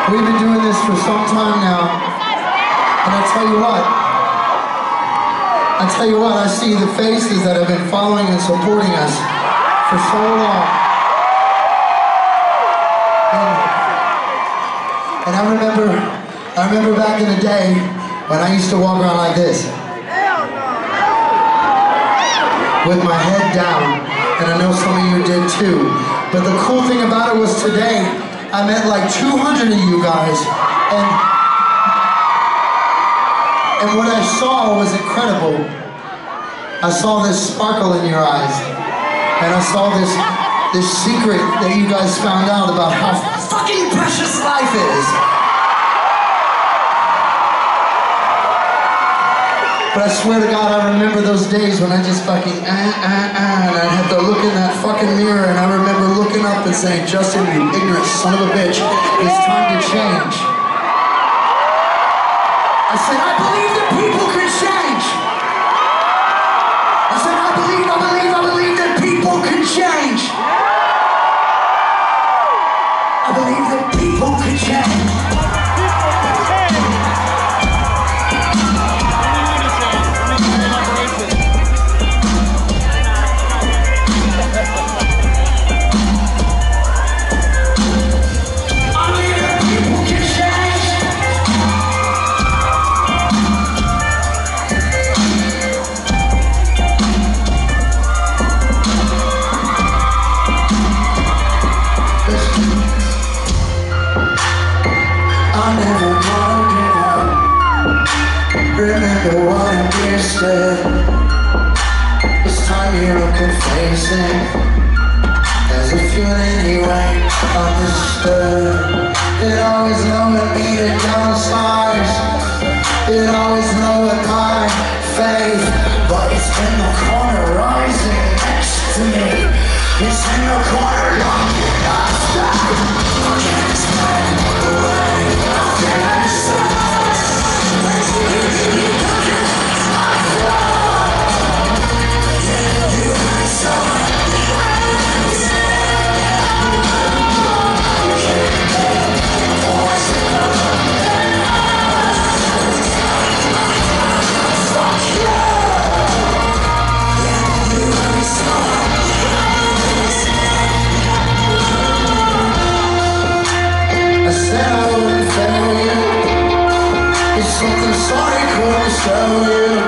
We've been doing this for some time now, and I tell you what, I see the faces that have been following and supporting us for so long. And I remember back in the day when I used to walk around like this, with my head down, and I know some of you did too. But the cool thing about it was today, I met like 200 of you guys, and what I saw was incredible. I saw this sparkle in your eyes, and I saw this secret that you guys found out about how fucking precious life is. But I swear to God, I remember those days when I just fucking and I had to look in that fucking mirror, and I remember looking up and saying, Justin, you ignorant son of a bitch, it's time to change. I said, I believe that people can change. I said, I believe that people can change. I believe that people can change. Remember what I just said. This time you look complacent, as if you in any way understood. It always lowered me to downsize. It always lowered my faith. But it's in the corner rising next to me. It's in the corner looking upside. I can't explain the way I feel inside. Something sorry couldn't show you.